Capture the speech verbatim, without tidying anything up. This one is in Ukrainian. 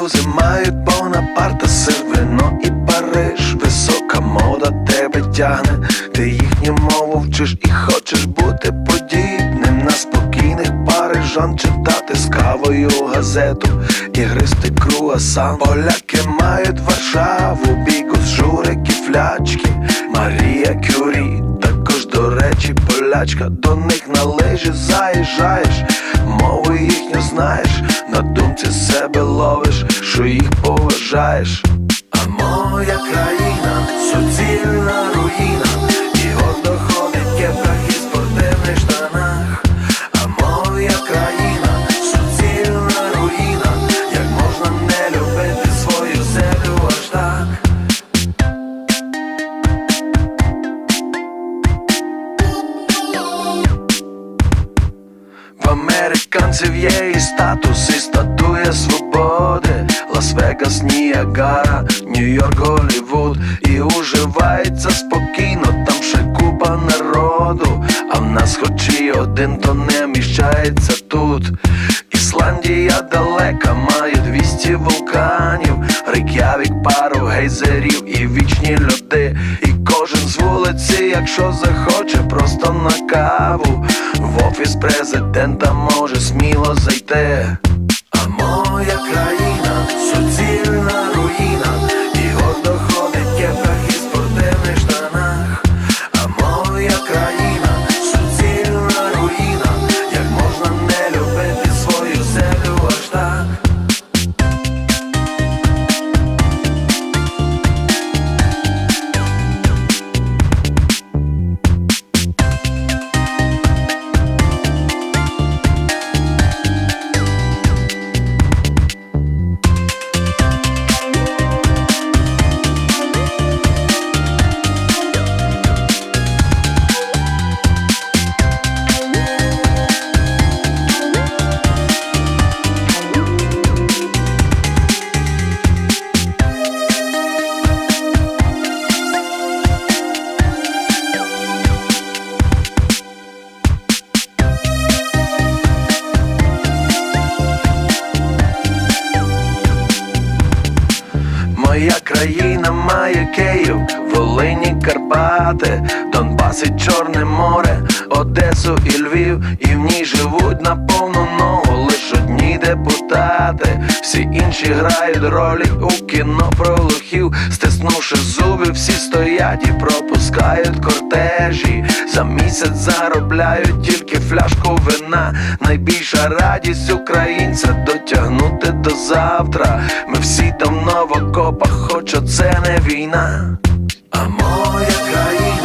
французи мають Бонапарта, сир, вино і Париж. Висока мода тебе тягне, ти їхню мову вчиш і хочеш бути подібним на спокійних парижан, читати з кавою газету і гристи круасан. Поляки мають Варшаву, бігус, журики, флячки. Марія Кюрі також, до речі, полячка. До них на лижі заїжджаєш, мову їхню знаєш, на думці себе ловиш, що їх поважаєш. А моя країна – суцільна руїна, і гордо ходить в кепках і спортивних штанах. А моя країна – суцільна руїна, як можна не любити свою землю аж так. В американців є і статус, і статуя свободи. Лас-Вегас, Ніагара, Нью-Йорк, Голлівуд. І уживається спокійно, там ще купа народу. А в нас хоч і один, то не міщається тут. Ісландія далека, має двісті вулканів. Рейк'явік, пару гейзерів і вічні льоди. І кожен з вулиці, якщо захоче, просто на каву в офіс президента може сміло зайти. А моя країна – суцільна руїна, і гордо ходить в кепках і спортивних штанах. А моя країна – суцільна руїна, як можна не любити свою землю аж так. Моя країна має Київ, Волині, Карпати, Донбас і Чорне море, Одесу і Львів. І в ній живуть на повну ногу лиш одні депутати. Всі інші грають ролі у кіно про лохів. Стиснувши зуби, всі стоять і пропускають кортежі. За місяць заробляють тільки фляжку вина. Найбільша радість українця – дотягнути до завтра. Ми всі давно в окопах, хоч оце не війна. А моя країна